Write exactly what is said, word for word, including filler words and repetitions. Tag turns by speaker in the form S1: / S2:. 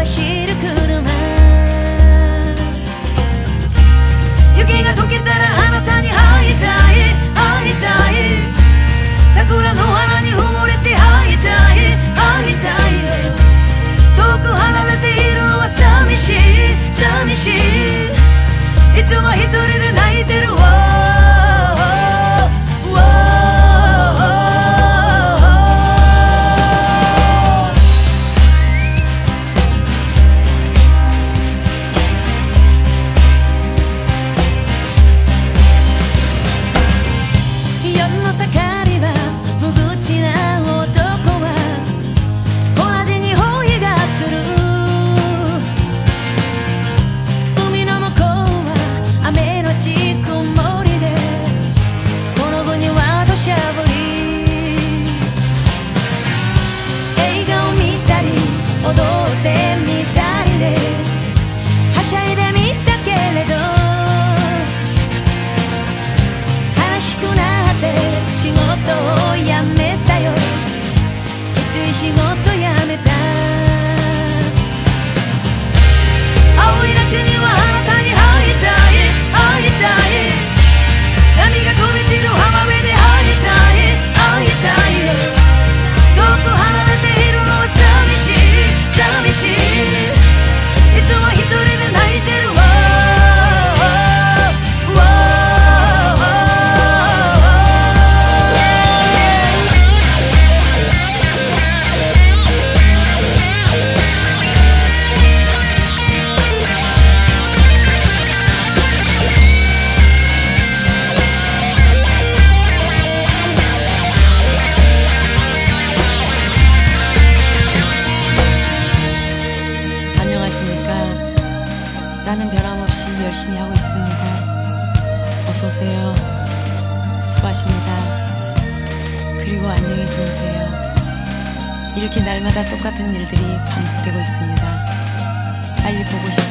S1: 走る車。雪が溶けたらあなたに会いたい会いたい。桜の花に埋もれて会いたい会いたいよ。遠く離れているのは寂しい寂しい。いつも一人で泣いてるわ。仕事辞めた。青い夏にはあなたに会いたい会いたい。波が飛び散る浜辺で会いたい会いたいよ。遠く離れているのは寂しい寂しい。いつも一人で泣いてるわ。나는 변함없이 열심히 하고 있습니다. 어서 오세요. 수고하십니다. 그리고 안녕히 주무세요. 이렇게 날마다 똑같은 일들이 반복되고 있습니다. 빨리 보고 싶어요.